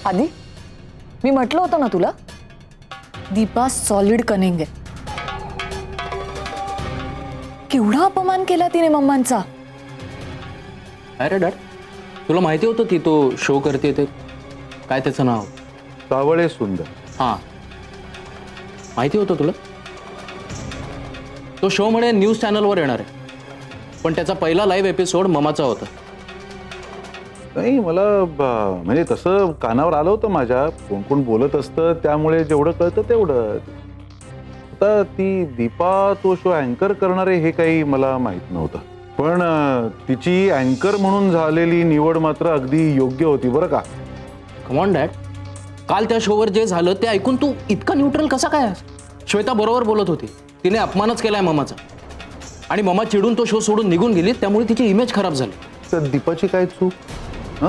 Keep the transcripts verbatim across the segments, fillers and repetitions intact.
आधी मी म्हटलं होतं ना तुला, दीपा सॉलिड कनिंग आहे. केवढा अपमान केला तिने मम्मांचा. अरे डॅड, तुला माहिती होतं ती तो शो करते ते, काय त्याचं नाव? सावळे सुंदर. हां, माहिती होतं तुला? तो शो म्हणे न्यूज चॅनलवर येणार आहे, पण त्याचा पहिला लाईव्ह एपिसोड ममाचा होता. नाही, मला म्हणजे तसं कानावर आलं होतं माझ्या, कोण कोण बोलत असतं, त्यामुळे जेवढं कळतं तेवढं. आता ती दीपा तो शो अँकर करणार आहे हे काही मला माहित नव्हतं, पण तिची अँकर म्हणून झालेली निवड मात्र अगदी योग्य होती बरं का. कम ऑन डॅड, काल त्या शोवर जे झालं ते ऐकून तू इतका न्यूट्रल कसा काय? श्वेता बरोबर बोलत होती, तिने अपमानच केलाय ममाचा, आणि ममा चिडून तो शो सोडून निघून गेली, त्यामुळे तिची इमेज खराब झाली. तर दीपाची काय चूक? हां,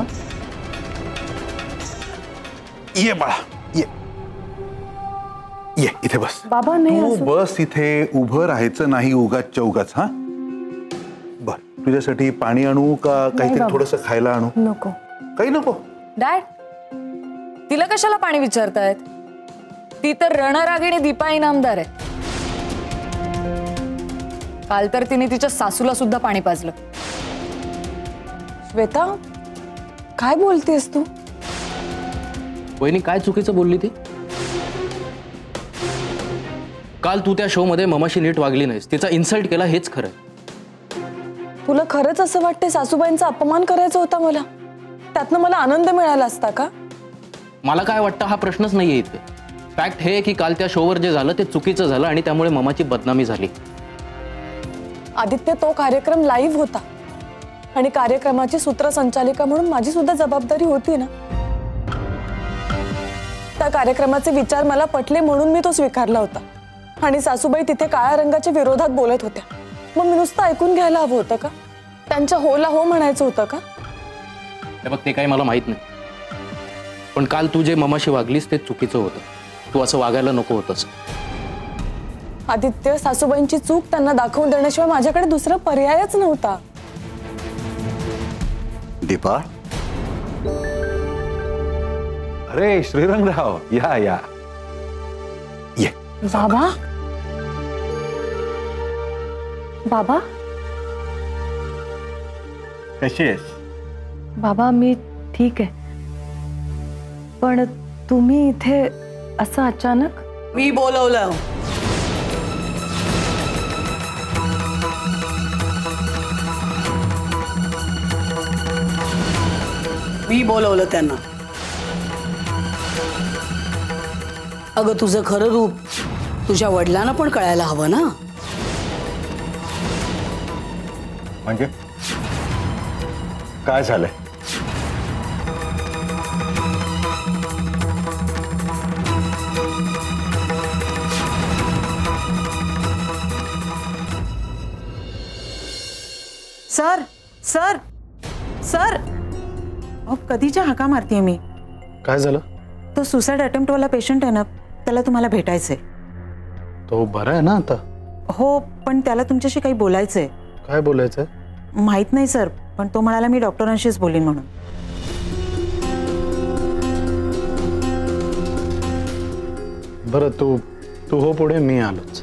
ये बाळा, ये ये इथे बस. बाबा नाही, तू बस इथे, उभं राहायचं नाही उगाच चौगाच. हा बर, तुझ्यासाठी पाणी आणू का काहीतरी थोडंसं खायला आणू? नको. काही नको? डॅड, तिला कशाला पाणी विचारतायत? ती तर रणरागिणी दीपा इनामदार आहे. काल तर तिने तिच्या सासूला सुद्धा पाणी पाजलं. श्वेता, काय बोलतेस तू? वहिनी, काय चुकीचं बोलली ती? काल तू त्या शो मध्ये ममाशी नीट वागली नाहीस, तिचा इन्सल्ट केला, हेच खरं. तुला खरंच असं वाटते सासूबाईंचा अपमान करायचा होता मला? त्यातनं मला आनंद मिळाला असता का? मला काय वाटतं हा प्रश्नच नाहीये इथे. फॅक्ट हे की काल त्या शोवर जे झालं ते चुकीचं झालं आणि त्यामुळे ममाची बदनामी झाली. आदित्य, तो कार्यक्रम लाईव्ह होता आणि कार्यक्रमाची सूत्रसंचालिका म्हणून माझी सुद्धा जबाबदारी होती ना. त्या कार्यक्रमाचे विचार मला पटले म्हणून मी तो स्वीकारला होता, आणि सासूबाई तिथे काळ्या रंगाच्या विरोधात बोलत होत्या. मग मी नुसतं ऐकून घ्यायला हवं होतं का? त्यांच्या होला हो म्हणायचं होतं का? हे बघ, ते काही मला माहित नाही, पण काल तू जे ममाशी वागलीस ते चुकीचं होतं. तू असं वागायला नको होतंस. आदित्य, सासूबाईंची चूक त्यांना दाखवून देण्याशिवाय माझ्याकडे दुसरा पर्यायच नव्हता. दीपा, अरे श्रीरंगराव, या या ये. बाबा, बाबा कशी आहेस? बाबा, मी ठीक आहे, पण तुम्ही इथे असं अचानक? मी बोलवलं. मी बोलवलं त्यांना. अगं, तुझं खरं रूप तुझ्या वडिलांना पण कळायला हवं ना. म्हणजे काय झालंय? सर सर सर अहो, कधीच्या हाका मारतीये मी. काय झालं? तो सुसाइड अटेम्प्ट वाला पेशंट आहे ना, त्याला तुम्हाला भेटायचंय. तो बरा आहे ना आता? हो, पण त्याला तुमच्याशी काही बोलायचंय. काय बोलायचंय? माहित नाही सर, पण तो म्हणाला मी डॉक्टरांशीच बोलीन म्हणून. बरं, तू तू हो पुढे, मी आलोच.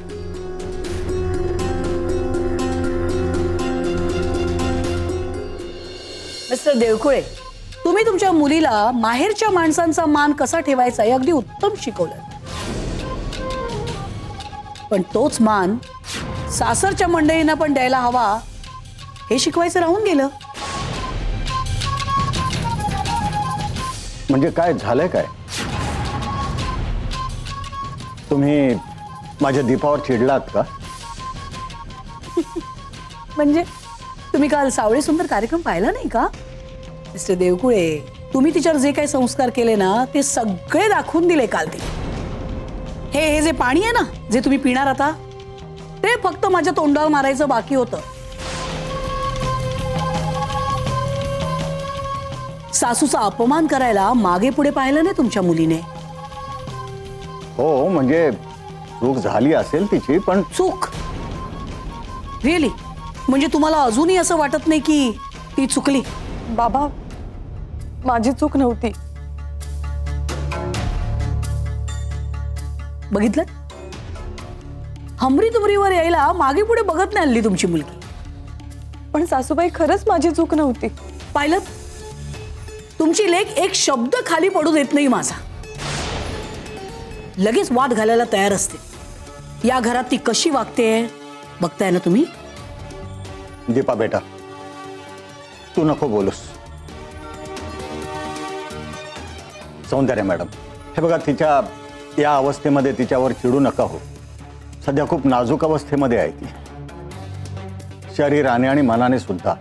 मिस्टर देवकुळे, तुम्ही तुमच्या मुलीला माहेरच्या माणसांचा मान कसा ठेवायचा हे अगदी उत्तम शिकवलं, पण तोच मान सासरच्या मंडळींना पण द्यायला हवा हे शिकवायचं राहून गेलं. म्हणजे काय झालंय? काय तुम्ही माझ्या दीपावर चिडलात का? म्हणजे तुम्ही काल सावळे सुंदर कार्यक्रम पाहिला नाही का? मिस्टर देवकुळे, तुम्ही तिच्यावर जे काही संस्कार केले ना ते सगळे दाखवून दिले काल ते. हे हे जे पाणी आहे ना, जे तुम्ही पिणार आता, ते फक्त माझ्या तोंडावर मारायचं बाकी होतं. सासूचा अपमान करायला मागे पुढे पाहिलं नाही तुमच्या मुलीने. हो, म्हणजे चूक झाली असेल तिची, पण चूक रिअली? म्हणजे तुम्हाला अजूनही असं वाटत नाही की ती चुकली? बाबा, माझी चूक नव्हती. बघितलं, हमरी तुमरीवर यायला मागे पुढे बघत नाही हल्ली तुमची मुलगी. पण सासूबाई खरंच माझी चूक नव्हती. पाहिलं, तुमची लेक एक शब्द खाली पडू देत नाही माझा. लगेच वाद घालायला तयार असते. या घरात ती कशी वागते बघताय ना तुम्ही. दीपा बेटा, तू नको बोलूस. सौंदर्य मॅडम, हे बघा, तिच्या या अवस्थेमध्ये तिच्यावर चिडू नका हो. सध्या खूप नाजूक अवस्थेमध्ये आहे ती, शरीराने आणि मनाने सुद्धा.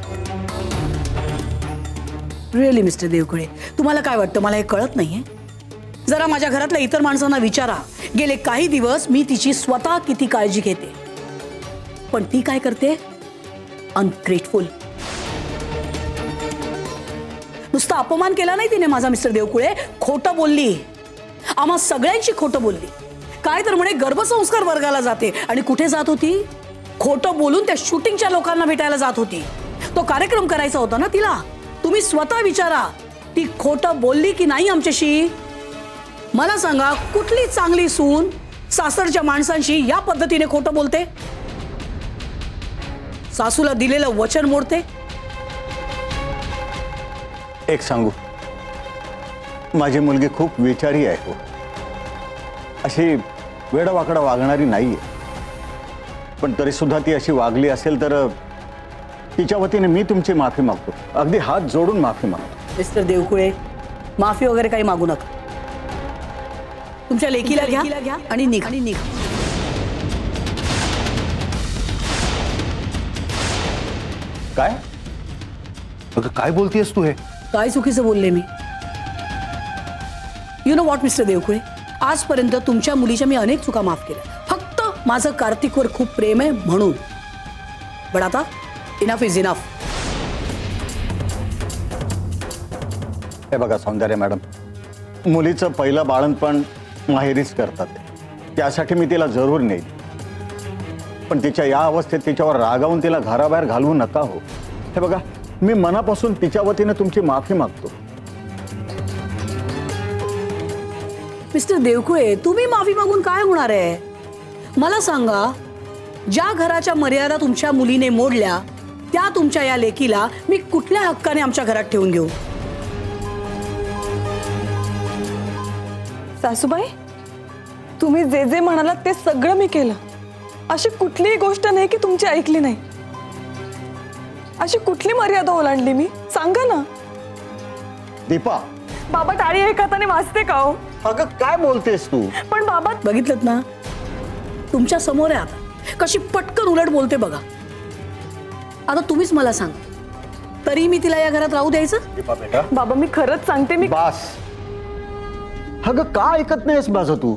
रिअली मिस्टर देवकुळे, तुम्हाला काय वाटतं मला हे कळत नाहीये? जरा माझ्या घरातल्या इतर माणसांना विचारा. गेले काही दिवस मी तिची स्वतः किती काळजी घेते, पण ती काय करते? अनग्रेटफुल. नुसता अपमान केला नाही तिने माझा मिस्टर देवकुळे, खोटं बोलली. आम्हा सगळ्यांची खोटं बोलली. काय तर म्हणे गर्भसंस्कार वर्गाला जाते, आणि कुठे जात होती? खोटं बोलून त्या शूटिंगच्या लोकांना भेटायला जात होती. तो कार्यक्रम करायचा होता ना तिला. तुम्ही स्वतः विचारा, ती खोटं बोलली की नाही आमच्याशी? मला सांगा, कुठली चांगली सून सासरच्या माणसांशी या पद्धतीने खोटं बोलते? सासूला दिलेलं वचन मोडते? एक सांगू, माझी मुलगी खूप विचारी आहे हो. अशी वेडवाकडं वागणारी नाहीये. पण तरी सुद्धा ती अशी वागली असेल तर तिच्या वतीने मी तुमची माफी मागतो. अगदी हात जोडून माफी मागतो. मिस्टर देवकुळे, माफी वगैरे काही मागू नका. तुमच्या लेकीला घ्या आणि निघा आणि निघा. काय अगं काय बोलतेस तू? हे काय चुकीचं बोलले मी? You know what mister Devkule, आजपर्यंत तुमच्या मुलीच्या मी अनेक चुका माफ केल्या. फक्त माझं कार्तिकवर खूप प्रेम आहे म्हणून. पण आता इनफ इज इनफ. हे बघा सौंदर्य मॅडम, मुलीचं पहिलं बाळंतपण माहेरीच करतात, त्यासाठी मी तिला जरूर नेईल. पण तिच्या या अवस्थेत तिच्यावर रागावून तिला घराबाहेर घालवू नका हो. हे बघा, मी मनापासून तिच्या वतीने तुमची माफी मागतो. मिस्टर देवकुळे, तुम्ही माफी मागून काय होणार आहे? मला सांगा, ज्या घराच्या मर्यादा तुमच्या मुलीने मोडल्या त्या तुमच्या या लेकीला मी कुठल्या हक्काने आमच्या घरात ठेवून घेऊ? सासूबाई, तुम्ही जे जे म्हणालात ते सगळं मी केलं. अशी कुठलीही गोष्ट नाही की तुमची ऐकली नाही. अशी कुठली मर्यादा ओलांडली मी? सांगा ना. दीपा, बाबा टाळी एका हाताने वाजते का हो? अगं काय बोलतेस तू? पण बाबा, बघितलं ना, तुमच्या समोर आहे आता कशी पटकन उलट बोलते बघा. आता तुम्हीच मला सांगा, तरी मी तिला या घरात राहू द्यायचं? दीपा बेटा, बाबा मी खरंच सांगते, मी बास. अगं का ऐकत नाहीस माझं तू?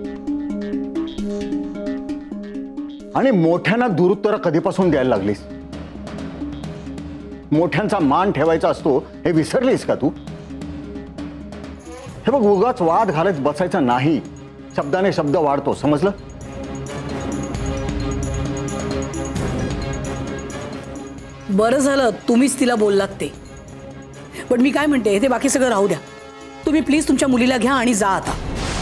आणि मोठ्यांना दुरुत्तर कधीपासून द्यायला लागलीस? मोठ्यांचा मान ठेवायचा असतो हे विसरलीस का तू? हे बघ, उगाच वाद घालत बसायचा नाही. शब्दाने शब्द वाढतो, समजलं? बरं झालं तुम्हीच तिला बोललात ते. पण मी काय म्हणते, ते बाकी सगळं राहू द्या. तुम्ही प्लीज तुमच्या मुलीला घ्या आणि जा आता.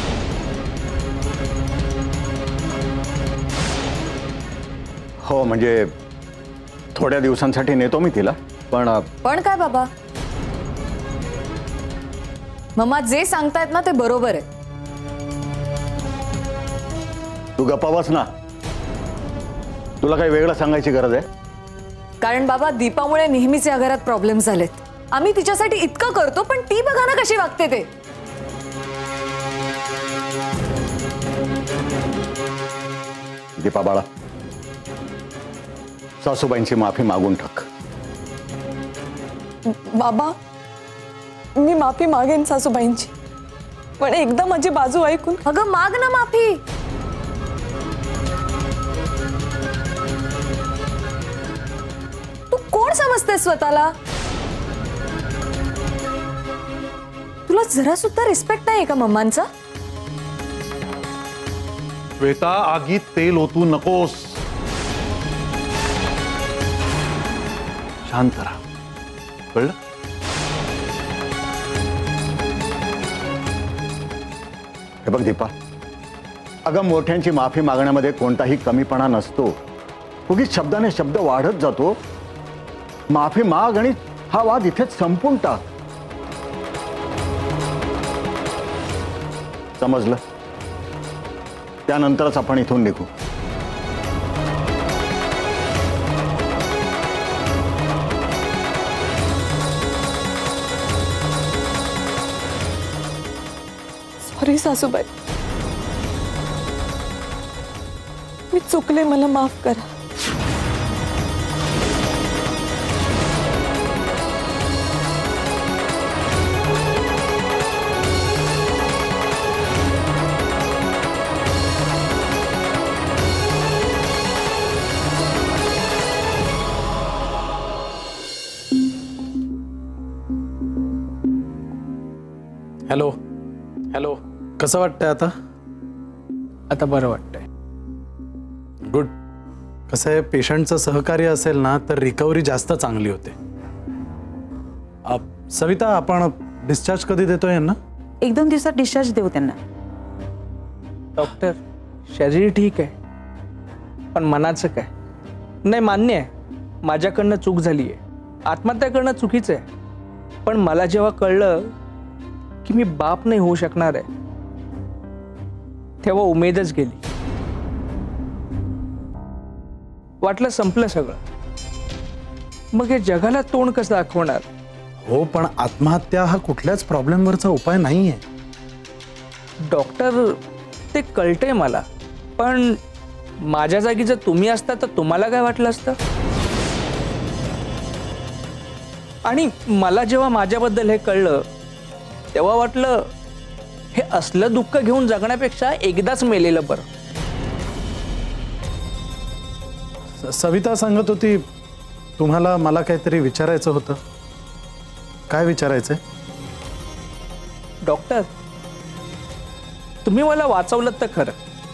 हो, म्हणजे थोड्या दिवसांसाठी नेतो मी तिला. पण पण काय बाबा, मम्मा जे सांगतायत ना ते बरोबर आहे. तू गप्पा बस ना. तुला काही वेगळं सांगायची गरज आहे? कारण बाबा, दीपामुळे नेहमीच या घरात प्रॉब्लेम झालेत. आम्ही तिच्यासाठी इतकं करतो, पण ती बघा ना कशी वागते ते. दीपा बाळा, सासूबाईंची माफी मागून टाक. बाबा, मी माफी मागेन सासूबाईंची, पण एकदा माझी बाजू ऐकून. अगं माग ना माफी. तू कोण समजतेस स्वतःला? तुला जरा सुद्धा रिस्पेक्ट नाही का मम्मांचा? श्वेता, आगीत तेल ओतू नकोस. शांत राहा, कळलं? हे बघ दीपा, अगं मोठ्यांची माफी मागण्यामध्ये कोणताही कमीपणा नसतो. उगीच शब्दाने शब्द वाढत जातो. माफी माग आणि हा वाद इथेच संपून टाक. समजलं? त्यानंतरच आपण इथून निघू. सॉरी सासूबाई, मी चुकले, मला माफ करा. हॅलो हॅलो कसं वाटतंय आता? आता बरं वाटतंय. गुड. कसं आहे, पेशंटचं सहकार्य असेल ना तर रिकव्हरी जास्त चांगली होते. अ, सविता, आपण डिस्चार्ज कधी देतोय यांना? एक दोन दिवसात डिस्चार्ज देऊ त्यांना. डॉक्टर, शरीर ठीक आहे पण मनाचं काय? नाही, मान्य आहे माझ्याकडनं चूक झाली आहे, आत्महत्या करणं चुकीचं आहे. पण मला जेव्हा कळलं की मी बाप नाही होऊ शकणार आहे तेव्हा उमेदच गेली. वाटलं संपलं सगळं. मग हे जगाला तोंड कसं दाखवणार? हो, पण आत्महत्या हा कुठल्याच प्रॉब्लेमवरचा उपाय नाही आहे. डॉक्टर, ते कळतंय मला, पण माझ्या जागी जर तुम्ही असता तर तुम्हाला काय वाटलं असतं? आणि मला जेव्हा माझ्याबद्दल हे कळलं तेव्हा वाटलं हे असलं दुःख घेऊन जगण्यापेक्षा एकदाच मेलेलं बरं. स- सविता सांगत होती तुम्हाला मला काहीतरी विचारायचं होतं. काय विचारायचंय? डॉक्टर, तुम्ही मला वाचवलं तर खरं,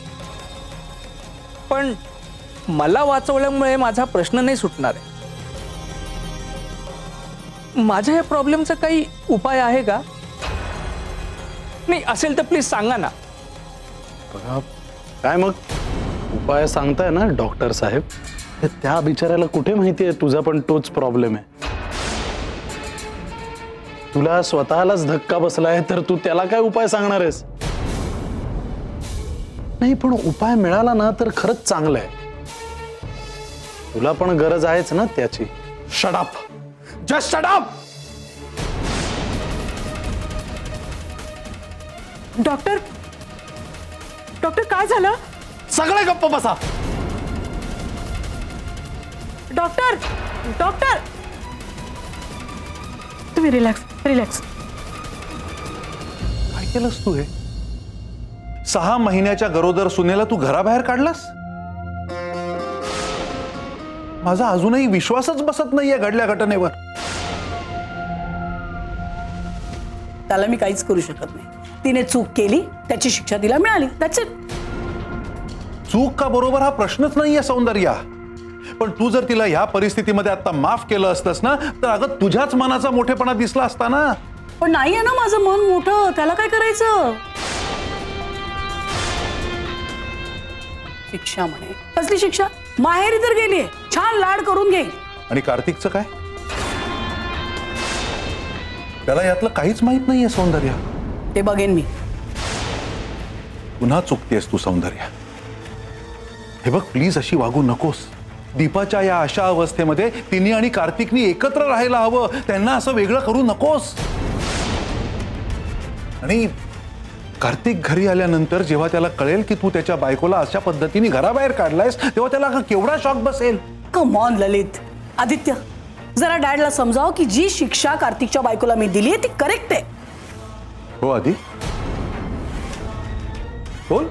पण मला वाचवल्यामुळे माझा प्रश्न नाही सुटणार आहे. माझ्या या प्रॉब्लेमचा काही उपाय आहे का? नाही असेल तर प्लीज सांगा ना. बघा, काय मग उपाय सांगताय ना डॉक्टर साहेब, हे त्या बिचाऱ्याला कुठे माहिती आहे तुझा पण तोच प्रॉब्लेम आहे. तुला स्वतःलाच धक्का बसलाय तर तू त्याला काय उपाय सांगणार आहेस? नाही, पण उपाय मिळाला ना तर खरंच चांगलं आहे. तुला पण गरज आहेच ना त्याची. Shut up, just shut up. Doctor, doctor काय झालं? सगळे गप्प बसा. डॉक्टर, डॉक्टर तुम्ही रिलॅक्स रिलॅक्स. काय केलंस तू? हे सहा महिन्याच्या गरोदर सुनेला तू घराबाहेर काढलास? माझा अजूनही विश्वासच बसत नाहीये घडल्या घटनेवर. त्याला मी काहीच करू शकत नाही. तिने चूक केली, त्याची शिक्षा तिला मिळाली. That's it. चूक का बरोबर हा प्रश्नच नाहीये सौंदर्या. पण तू जर तिला ह्या परिस्थितीमध्ये आता माफ केलं असतंस ना तर अगं तुझ्याच मनाचा मोठेपणा दिसला असता ना. पण नाही आहे ना माझं मन मोठं, त्याला काय करायचं? शिक्षा म्हणे. कसली शिक्षा? माहेरी तर गेलीये, छान लाड करून घेईल. आणि कार्तिकचं काय? त्याला यातलं काहीच माहित नाहीये सौंदर्या. ते बघेन मी. पुन्हा चुकतेस तू सौंदर्या. हे बघ, प्लीज अशी वागू नकोस. दीपाच्या या अशा अवस्थेमध्ये तिने आणि कार्तिकनी एकत्र राहायला हवं, त्यांना असं वेगळं करू नकोस. आणि कार्तिक घरी आल्यानंतर जेव्हा त्याला कळेल की तू त्याच्या बायकोला अशा पद्धतीने घराबाहेर काढलायस तेव्हा त्याला केवढा शॉक बसेल. कम ऑन ललित. आदित्य, जरा डॅडला समजाव की जी शिक्षा कार्तिकच्या बायकोला मी दिली ती करेक्ट आहे. हो आधी बोल.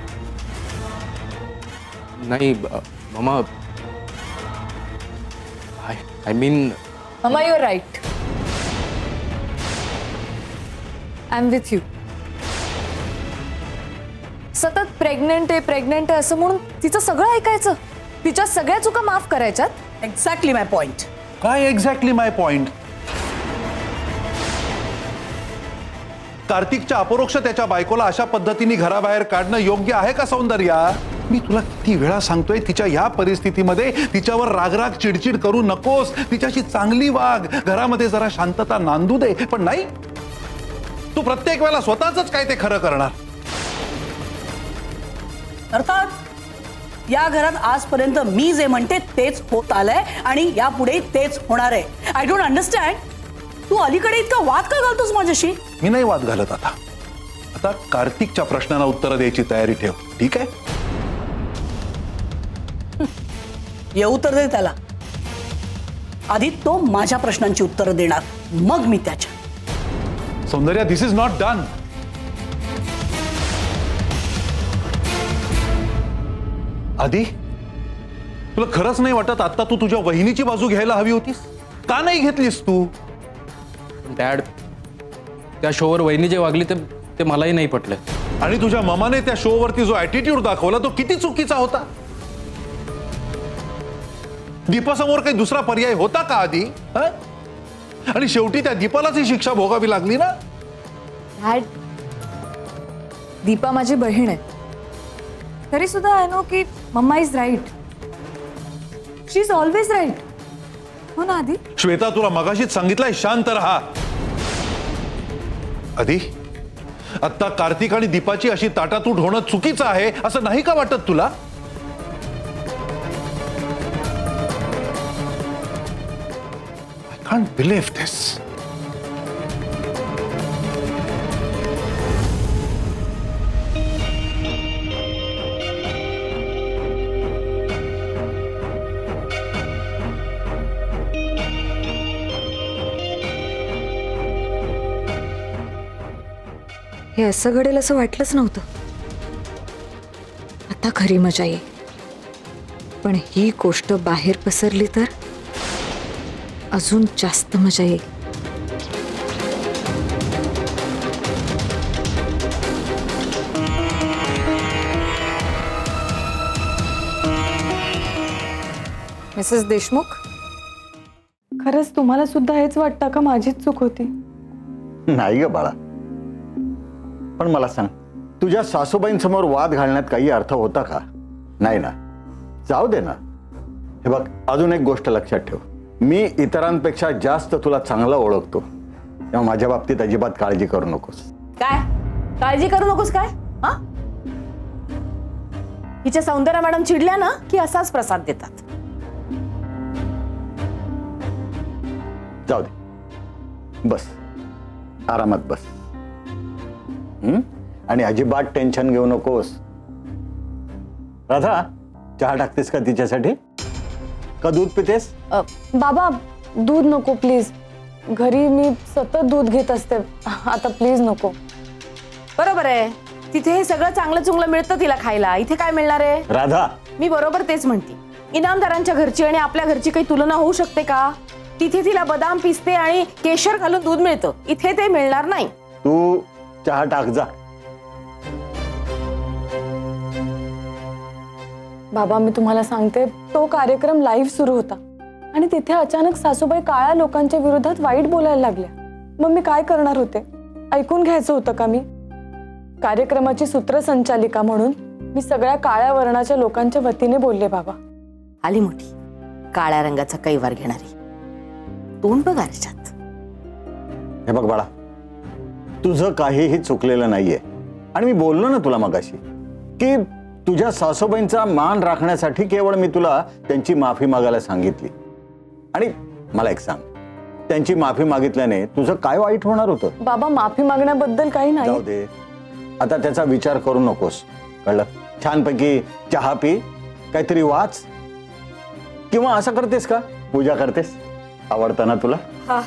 नाही मामा, I I mean Mama, you're right. I'm with you. सतत प्रेग्नेंट आहे प्रेग्नेंट आहे असं म्हणून तिचं सगळं ऐकायचं, तिच्या सगळ्या चुका माफ करायच्यात. Exactly my point. काय एक्झॅक्टली माय पॉइंट? कार्तिकच्या अपरोक्ष त्याच्या बायकोला अशा पद्धतीने घराबाहेर काढणं योग्य आहे का सौंदर्या? मी तुला किती वेळा सांगतोय, तिच्या या परिस्थितीमध्ये तिच्यावर रागराग चिडचिड करू नकोस, तिच्याशी चांगली वाग, घरामध्ये जरा शांतता नांदू दे. पण नाही, तू प्रत्येक वेळेला स्वतःच काय ते खरं करणार. अर्थात या घरात आजपर्यंत मी जे म्हणते तेच होत आलंय आणि यापुढे तेच होणार आहे. आय डोंट अंडरस्टँड, तू अलीकडे इतका वाद का घालतोस माझ्याशी? मी नाही वाद घालत. आता आता कार्तिकच्या प्रश्नाला उत्तर द्यायची तयारी ठेव, ठीक आहे? येऊ तर दे त्याला. आधी तो माझ्या प्रश्नांची उत्तरं देणार, मग मी त्याच्या. Soundarya, this is not done. आधी तुला खरंच नाही वाटत आता तू तुझ्या वहिनीची बाजू घ्यायला हवी होतीस? का नाही घेतलीस तू? डॅड, त्या शोवर वहिनी जे वागली ते ते मलाही नाही पटलं. आणि तुझ्या मामाने त्या शोवरती जो ऍटिट्यूड दाखवला तो किती चुकीचा होता. दीपासमोर काही दुसरा पर्याय होता का आधी? आणि शेवटी त्या दीपालाच ही शिक्षा भोगावी लागली ना. डॅड, दीपा माझी बहीण आहे, तरी सुद्धा आय नो की mamma is right. She is always right. हो ना आधी? श्वेता, तुला मगाशीच सांगितलंय शांत रहा. आधी आता कार्तिक आणि दीपाची अशी ताटातूट होणं चुकीचं आहे असं नाही का वाटत तुला? I can't believe this. हे असं घडेल असं वाटलंच नव्हतं. आता खरी मजा येईल, पण ही गोष्ट बाहेर पसरली तर अजून जास्त मजा येईल. मिसेस देशमुख, खरंच तुम्हाला सुद्धा हेच वाटतं का माझीच चूक होती? नाही ग बाळा, पण मला सांग, तुझ्या सासूबाईंसमोर वाद घालण्यात काही अर्थ होता का? नाही ना. जाऊ दे ना. हे बघ, अजून एक गोष्ट लक्षात ठेव, मी इतरांपेक्षा जास्त तुला चांगला ओळखतो, तेव्हा माझ्या बाबतीत अजिबात काळजी करू नकोस. काय काळजी करू नकोस काय? हा, हिच्या सौंदर्या मॅडम चिडल्या ना की असाच प्रसाद देतात. जाऊ दे, बस आरामात बस. हम्म, आणि अजिबात टेन्शन घेऊ नकोस. राधा, चहा टाकतेस का तिच्यासाठी? का दूध पितेस? बाबा, दूध नको प्लीज. घरी मी सतत दूध घेत असते, आता प्लीज नको. बरोबर आहे, तिथे हे सगळं चांगलं चुंगलं मिळतं तिला खायला, इथे काय मिळणार आहे? राधा, मी बरोबर तेच म्हणते. इनामदारांच्या घरची आणि आपल्या घरची काही तुलना होऊ शकते का? तिथे तिला बदाम पिस्ते आणि केशर घालून दूध मिळतं, इथे ते मिळणार नाही. तू चहा टाक जा. बाबा, मी तुम्हाला सांगते, तो कार्यक्रम लाईव्ह सुरू होता आणि तिथे अचानक सासूबाई काळ्या लोकांच्या विरोधात वाईट बोलायला लागल्या. मग मी काय करणार होते? ऐकून घ्यायचं होतं का मी? कार्यक्रमाची सूत्रसंचालिका म्हणून मी सगळ्या काळ्या वर्णाच्या लोकांच्या वतीने बोलले. बाबा, आली मोठी काळ्या रंगाचा कैवार घेणारी, तोंड बघ आरशात. हे बघ बाळा, तुझं काहीही चुकलेलं नाहीये. आणि मी बोललो ना तुला मगाशी की तुझ्या सासूबाईंचा मान राखण्यासाठी केवळ मी तुला त्यांची माफी मागायला सांगितली. आणि मला एक सांग, त्यांची माफी मागितल्याने तुझं काय वाईट होणार होतं? बाबा, माफी मागण्याबद्दल काही नाही. जाऊ दे, आता त्याचा विचार करू नकोस, कळलं? छानपैकी चहा पी, काहीतरी वाच, किंवा असं करतेस का, पूजा करतेस? आवडतं ना तुला?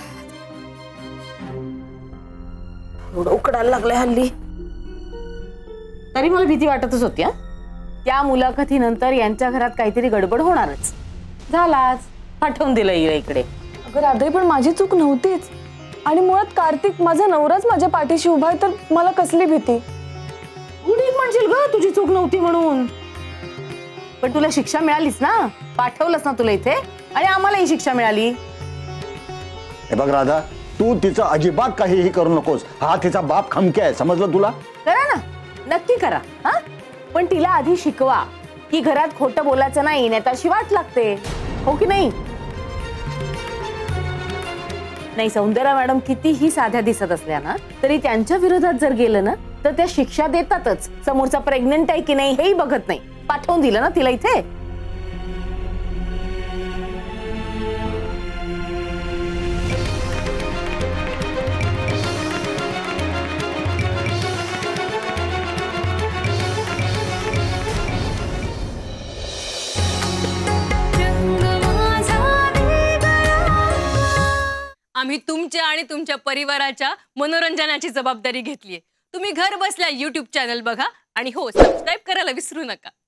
एवढं उकडायला लागलंय हल्ली. तरी मला भीती वाटतच होती. त्या मुलाखतीनंतर यांच्या घरात काहीतरी गडबड होणारच. झालाच, पाठवून दिलं इकडे. अगं राधे, पण माझी चूक नव्हतीच. आणि मुळात कार्तिक माझा नवराच माझ्या पाठीशी उभा आहे, तर मला कसली भीती? उडीत म्हणशील ग तुझी चूक नव्हती म्हणून. पण तुला शिक्षा मिळालीच ना, पाठवलंच ना तुला इथे, आणि आम्हाला ही शिक्षा मिळाली. हे बघ राधा, तू तिचं अजिबात काहीही करू नकोस. हा तिचा बाप खमके आहे, समजलं तुला? करा ना, नक्की करा. हा पण तिला आधी शिकवा की घरात खोटं बोलायचं नाही, नाही तर अशी वाट लागते. हो की नाही? नाही, सौंदर्या मॅडम कितीही साध्या दिसत असल्या ना तरी त्यांच्या विरोधात जर गेलं ना तर त्या शिक्षा देतातच. समोरचा प्रेग्नंट आहे की नाही हेही बघत नाही. पाठवून दिलं ना तिला इथे. आम्ही तुमच्या आणि तुमच्या परिवाराच्या मनोरंजनाची जबाबदारी घेतलीये. तुम्ही घर बसल्या यूट्यूब चॅनल बघा आणि हो, सबस्क्राईब करायला विसरू नका.